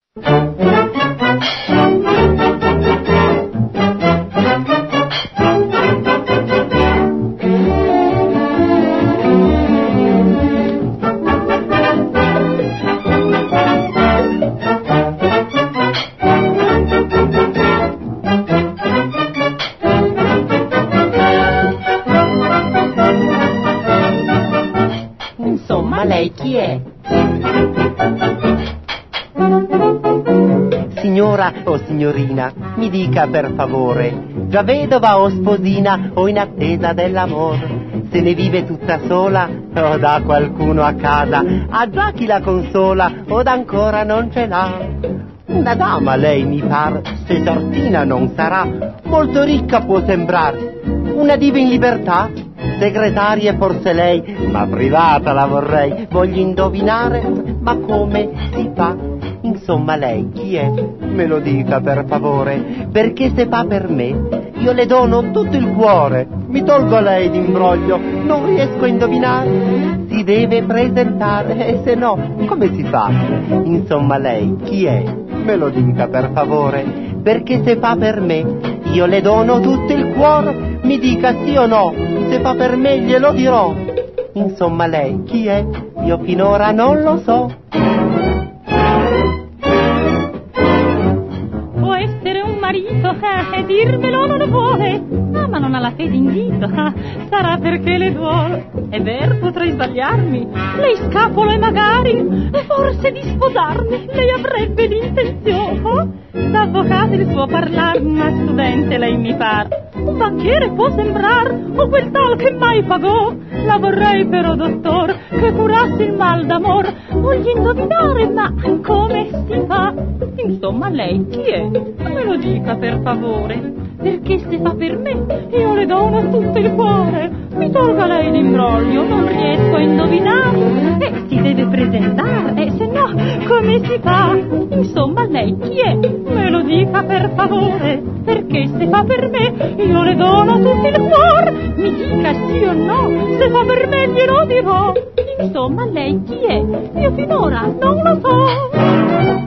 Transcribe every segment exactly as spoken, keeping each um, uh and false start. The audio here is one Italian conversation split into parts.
Insomma, lei chi è? Signora o signorina, mi dica per favore, già vedova o sposina o in attesa dell'amore? Se ne vive tutta sola o da qualcuno a casa? Ha già chi la consola o ancora non ce l'ha? Una dama lei mi par, se sortina non sarà, molto ricca può sembrare, una diva in libertà? Segretaria forse lei, ma privata la vorrei, voglio indovinare, ma come si fa? Insomma lei chi è? Me lo dica per favore, perché se fa per me, io le dono tutto il cuore, mi tolgo a lei d'imbroglio, non riesco a indovinare, si deve presentare, e se no, come si fa? Insomma lei chi è? Me lo dica per favore, perché se fa per me, io le dono tutto il cuore, mi dica sì o no, se fa per me glielo dirò. Insomma lei chi è? Io finora non lo so. Può essere un marito eh, e dirmelo non vuole, ah, ma non ha la fede in dito, ah, sarà perché le duole. È vero, potrei sbagliarmi, lei scapolo e magari, e forse di sposarmi lei avrebbe l'intenzione. D'avvocato il suo parlar, ma studente lei mi par, un banchiere può sembrar, o quel tal che mai pagò. La vorrei però, dottor, che curasse il mal d'amor, voglio indovinare, ma come si fa? Insomma, lei chi è? Me lo dica per favore, perché se fa per me, io le dono tutto il cuore. Mi tolga lei l'imbroglio, non riesco a indovinare, e si deve presentare, e se no, come si fa? Insomma, lei chi è? Me lo dica per favore, perché se fa per me, io le dono tutto il cuore. Mi dica sì o no, se fa per me glielo dirò. Insomma, lei chi è? Io finora non lo so.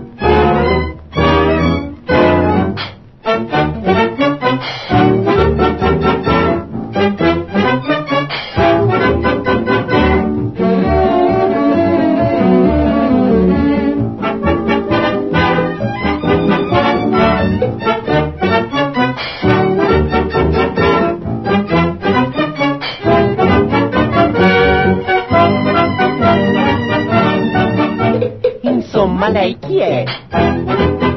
Insomma lei chi è?